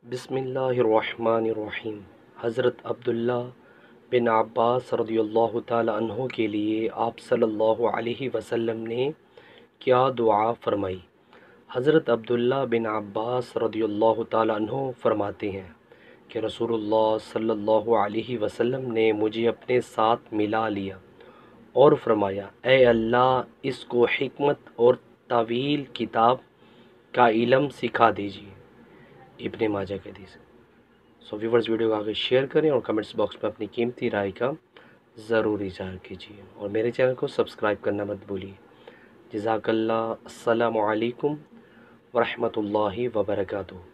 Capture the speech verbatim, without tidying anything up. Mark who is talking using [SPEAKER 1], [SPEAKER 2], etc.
[SPEAKER 1] बिस्मिल्लाहिर्रहमानिर्रहीम। हज़रत अब्दुल्ला बिन अब्बास रदियल्लाहु ताला अन्हो के लिए आप सल्लल्लाहु अलैहि वसल्लम ने क्या दुआ फरमाई। हज़रत अब्दुल्ला बिन अब्बास रदियल्लाहु ताला अन्हो फरमाते हैं कि रसूलुल्लाह सल्लल्लाहु अलैहि वसल्लम ने मुझे अपने साथ मिला लिया और फरमाया, ए अल्लाह, इसको हिकमत और तावील किताब का इल्म सिखा दीजिए। इब्ने माजा के हदीस। सो व्यूवर्स, वीडियो को आगे शेयर करें और कमेंट्स बॉक्स में अपनी कीमती राय का ज़रूर इज़हार कीजिए और मेरे चैनल को सब्सक्राइब करना मत भूलिए। जज़ाकल्लाह। अस्सलामु अलैकुम व रहमतुल्लाहि व बरकातुहू।